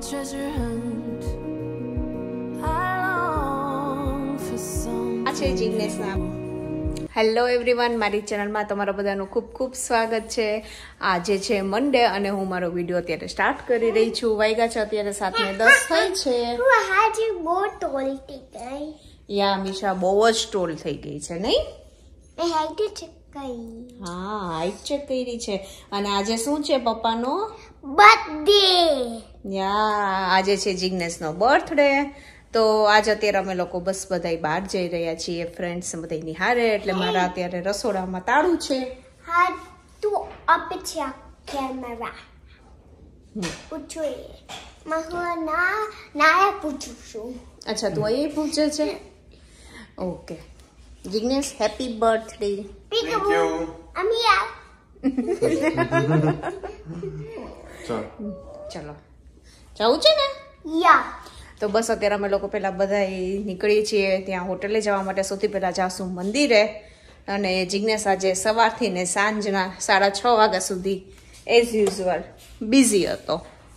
treasure hunt. I long for some. આ છે જિગ્નેશના. Hello everyone, મારી ચેનલમાં તમારા બધાનું ખૂબ ખૂબ સ્વાગત છે. આજે છે મંડે અને હું મારો વિડીયો અત્યારે સ્ટાર્ટ કરી રહી છું. વાગ્યા છે અત્યારે 7:10 થઈ છે. બહુ ટોલ થઈ ગઈ. યા મીશા બહુ જ ટોલ થઈ ગઈ છે નહીં? હાઈટ ચેક કરી. હા, હાઈટ ચેક કરી છે. અને આજે શું છે પપ્પાનો બર્થડે? યા આજે છે જિગ્નેશનો બર્થડે. તો આજ અત્યારે અમે લોકો બસ બધા બહાર જઈ રહ્યા છીએ, ફ્રેન્ડ્સ બધા નિહારે. એટલે મારા અત્યારે રસોડામાં તાળું છે. હા, તું અપ છે કેમેરા પૂછો. હું ના પૂછું છું. અચ્છા, તું અહીં પૂછે છે? Okay Jignesh, happy birthday. Thank you. અમિયા ચલો જવું છે ને? યા. તો બસ અત્યારે અમે લોકો પહેલા બધા નીકળીએ છીએ ત્યાં હોટલે જવા માટે. સૌથી પહેલા જાશું મંદિરે. અને જિગ્નેશ આજે સવારથી ને સાંજના 6:30 વાગ્યા સુધી એઝ યુઝ્યુઅલ બિઝી હતો.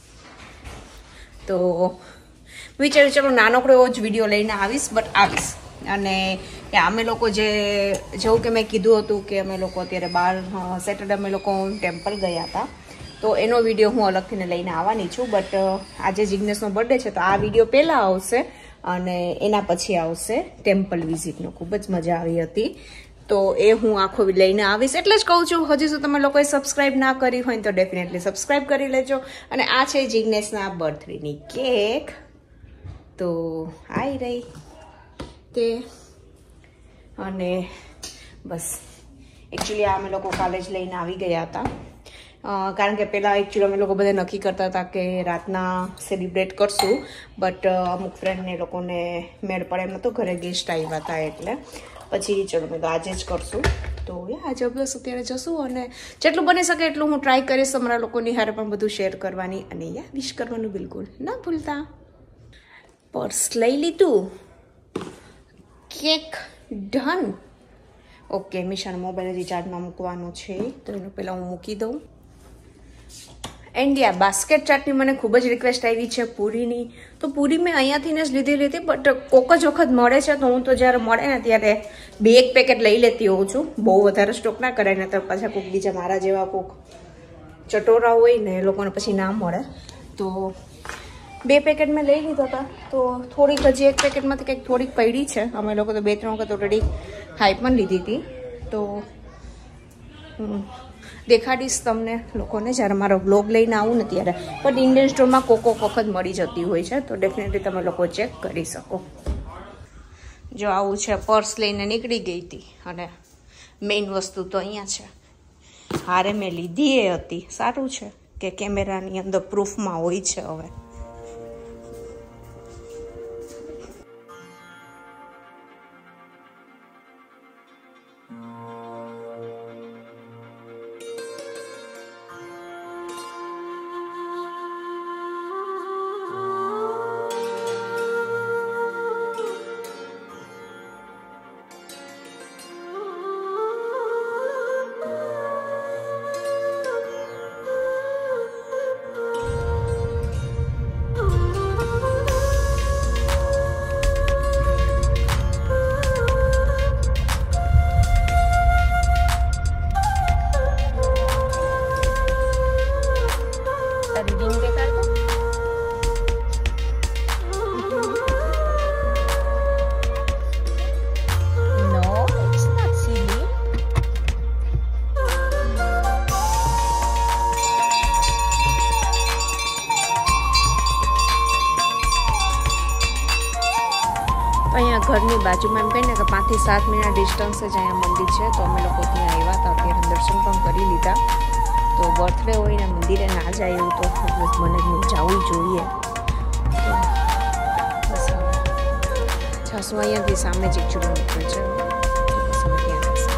તો વિચાર્યું ચલો નાનકડો એવો જ વિડીયો લઈને આવીશ, બટ આવીશ. અને અમે લોકો જેવું કે મેં કીધું હતું કે અમે લોકો અત્યારે બહાર સેટરડે અમે લોકો ટેમ્પલ ગયા હતા, તો એનો વિડીયો હું અલગથી લઈને આવવાની છું. બટ આજે જિગ્નેશનો બર્થડે છે તો આ વિડીયો પહેલાં આવશે અને એના પછી આવશે ટેમ્પલ વિઝિટનો. ખૂબ જ મજા આવી હતી, તો એ હું આખો લઈને આવીશ. એટલે જ કહું છું, હજી શું તમે લોકોએ સબસ્ક્રાઈબ ના કરી હોય તો ડેફિનેટલી સબસ્ક્રાઈબ કરી લેજો. અને આ છે જિગ્નેશના બર્થડેની કેક. તો આવી રહી તે. અને બસ એકચ્યુઅલી આ અમે લોકો કાલે જ લઈને આવી ગયા હતા. કારણ કે પહેલાં એકચ્યુઅલી અમે લોકો બધા નક્કી કરતા હતા કે રાતના સેલિબ્રેટ કરશું, બટ અમુક ફ્રેન્ડને લોકોને મેળ પડે એમ નહોતું, ઘરે ગેસ્ટ આવ્યા હતા. એટલે પછી ચલો મેં તો આજે જ કરશું. તો આજે બસ અત્યારે જશું અને જેટલું બની શકે એટલું હું ટ્રાય કરીશ અમારા લોકોની હારે પણ બધું શેર કરવાની. અને વિશ કરવાનું બિલકુલ ના ભૂલતા. પર્સ લઈ લીધું, કેક ડન. ઓકે, મિશાનો મોબાઈલ રિચાર્જમાં મૂકવાનો છે તો એનું પહેલાં હું મૂકી દઉં. એન્ડ યા બાસ્કેટ ચાટની મને ખૂબ જ રિક્વેસ્ટ આવી છે પૂરીની. તો પૂરી મેં અહીંયાથી જ લીધેલી હતી, બટ કોક જ વખત મળે છે તો હું તો જ્યારે મળે ને ત્યારે 2-1 પેકેટ લઈ લેતી હોઉં છું. બહુ વધારે સ્ટોક ના કરાય ને તો પાછા કોઈક બીજા મારા જેવા કોઈક ચટોરા હોય ને એ લોકોને પછી ના મળે. તો 2 પેકેટ મેં લઈ લીધા હતા. તો થોડીક હજી 1 પેકેટમાંથી કંઈક થોડીક પડી છે. અમે લોકો તો 2-3 વખત ઓલરેડી ખાઈ પણ લીધી હતી. તો દેખાડીશ તમને લોકોને જ્યારે મારો બ્લોગ લઈને આવું ને ત્યારે. પણ ઇન્ડિયન સ્ટોરમાં કોક વખત મળી જતી હોય છે, તો ડેફિનેટલી તમે લોકો ચેક કરી શકો. જો આવું છે, પર્સ લઈને નીકળી ગઈ હતી અને મેઇન વસ્તુ તો અહીંયા છે. હારે મેં લીધી એ હતી. સારું છે કે કેમેરાની અંદર પ્રૂફમાં હોય છે. હવે અહીંયા ઘરની બાજુમાં એમ કહીને કે 5 થી 7 મિનિટના ડિસ્ટન્સ જ અહીંયા મંદિર છે. તો અમે લોકો ત્યાં આવ્યા હતા, અત્યારે દર્શન પણ કરી લીધા. તો બર્થડે હોય ને મંદિરે ના જાય એવું તો મને જવું જોઈએ. તો બસ છાસું અહીંયાથી સામે જ એકચ્યુઅલી નીકળે છે. બસ અમે ત્યાં જશે.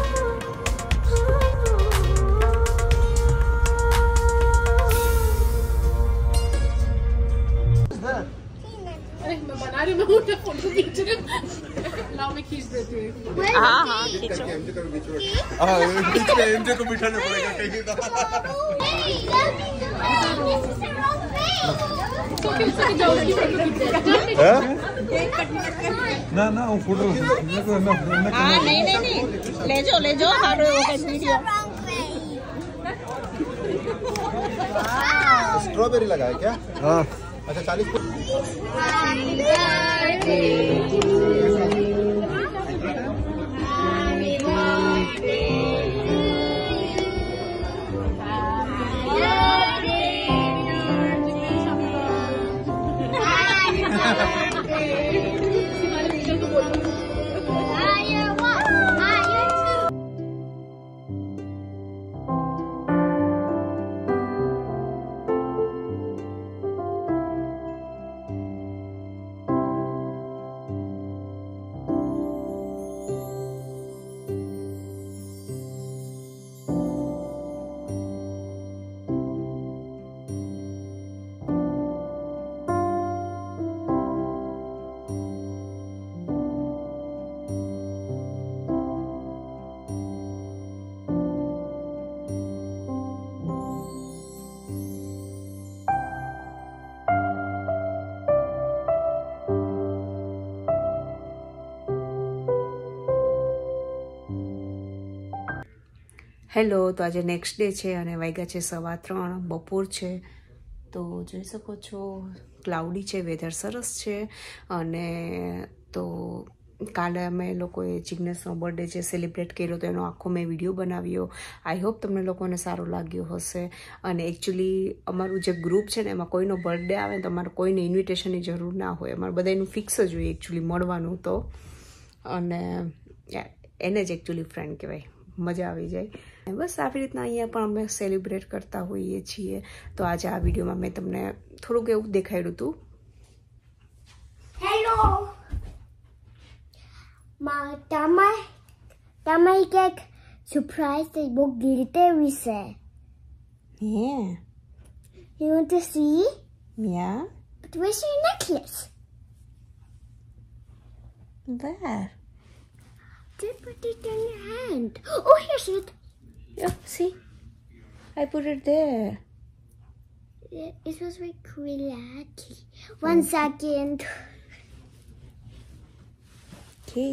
मैं बना रही हूँ फोटो खींच रही हूँ. लाओ मैं खींच देती हूँ. हाँ हाँ खींचो एमजे को बिठाना पड़ेगा कहीं तो ना ना वो फोटो हाँ नहीं ले जाओ हारो वीडियो स्ट्रॉबेरी लगा है क्या? हाँ अच्छा 40 હેલો તો આજે નેક્સ્ટ ડે છે અને વાગ્યા છે 3:15 બપોર છે તો જોઈ શકો છો ક્લાઉડી છે વેધર સરસ છે અને તો કાલે અમે લોકોએ જિગ્નેશનો બર્થડે છે સેલિબ્રેટ કર્યો તો એનો આખો મેં વિડીયો બનાવ્યો આઈ હોપ તમને લોકોને સારો લાગ્યો હશે અને એકચ્યુઅલી અમારું જે ગ્રુપ છે ને એમાં કોઈનો બર્થડે આવે ને તો અમારે કોઈને ઇન્વિટેશનની જરૂર ના હોય અમારે બધાનું ફિક્સ જ હોય એકચ્યુઅલી મળવાનું તો અને એને જ એકચ્યુઅલી ફ્રેન્ડ કહેવાય મજા આવી જાય બસ આવી રીતના અહીંયા પણ અમે સેલિબ્રેટ કરતા હોઈએ છીએ તો આજે આ વિડીયોમાં મેં તમને થોડુંક એવું દેખાડ્યું હતું હેલો તમે કંઈક સરપ્રાઈઝ બુક ગીરતે વિશે Yeah. You want to see? Yeah. But where's your necklace? There. Just put it in your hand. Oh, here's it. Yeah, see? I put it there. It was very lucky. 1 second. Okay.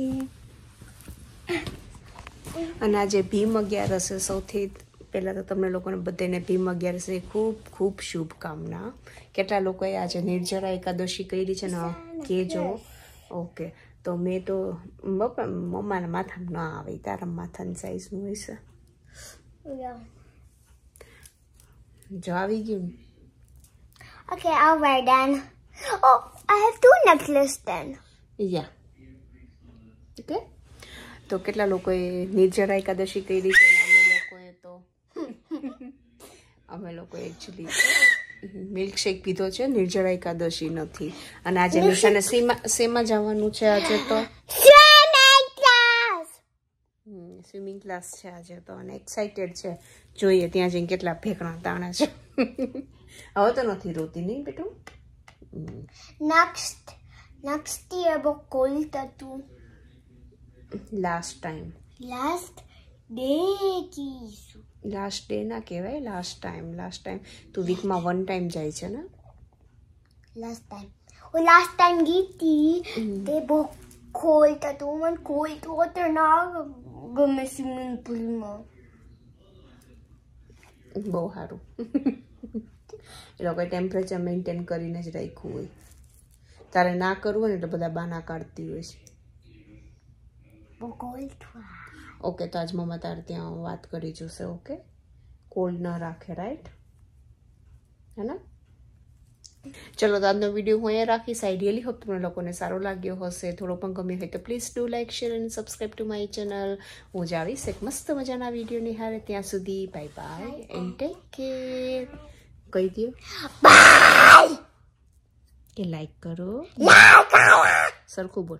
અને આજે ભીમ 11 છે સૌથી પહેલાં તો તમને લોકોને બધાને ભીમ 11 ખૂબ ખૂબ શુભકામના કેટલા લોકોએ આજે નિર્જરા એકાદશી કરી છે ને કહેજો ઓકે તો મેં તો મમ્માના માથામાં ના આવે તારા માથાની સાઈઝનું હોય છે Yeah. જો આવી ગયું Okay, I'll wear then. Oh, I have 2 necklaces then. Yeah okay તો કેટલા લોકોએ નિર્જરા એકાદશી કરી છે અમે લોકોએ એકચ્યુઅલી મિલ્કશેક પીધો છે નિર્જરા એકાદશી નથી અને આજે નિશાને શેમાં જવાનું છે આજે તો સ્વિમિંગ ક્લાસ છે આજે તો અને એક્સાઇટેડ છે જોઈએ ત્યાં જઈને કેટલા ફેંકણા તાણે છે હવે તો નથી રોતી નહીં બેટું Next year, but cold tattoo. Last time Last day kisu. Last day ના કહેવાય લાસ્ટ ટાઈમ તું વીકમાં 1 ટાઈમ જાય છે ને Last time. Oh, last time giti. They both cold tattoo. Man cold water na gama swimming pool mo. બહુ સારું એ લોકોએ ટેમ્પરેચર મેન્ટેન કરીને જ રાખ્યું હોય તારે ના કરવું હોય ને એટલે બધા બાના કાઢતી હોય છે But cold. ઓકે તો આજ મમ્મા તારે ત્યાં વાત કરી જોશે ઓકે કોલ્ડ ન રાખે રાઈટ હે ને ચલો તો આજનો વિડીયો હું અહીંયા રાખીશ આઈડિયલી હોપ તમને લોકોને સારો લાગ્યો હશે થોડો પણ ગમ્યો હોય તો પ્લીઝ ડુ લાઇક શેર અને સબસ્ક્રાઈબ ટુ માય ચેનલ હું જ આવીશ એક મસ્ત મજાના વિડીયો નિહાળે ત્યાં સુધી bye bye and take care કહી દો Bye! કે લાઈક કરો સરખું બોલ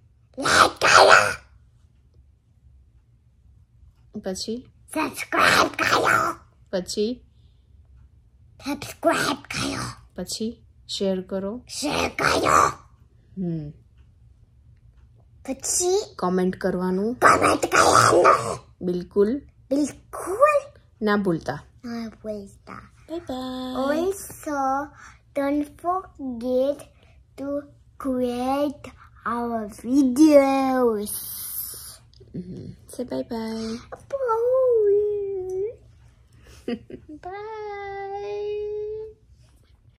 પછી Subscribe kayo. પછી Subscribe kayo. પછી શેર કરો Share kayo. પછી કોમેન્ટ કરવાનું કમેન્ટ કરવાનું બિલકુલ બિલકુલ ના ભૂલતા. ના ભૂલતા. Bye bye. Also, don't forget to create our videos. Say bye bye. Bye. Bye.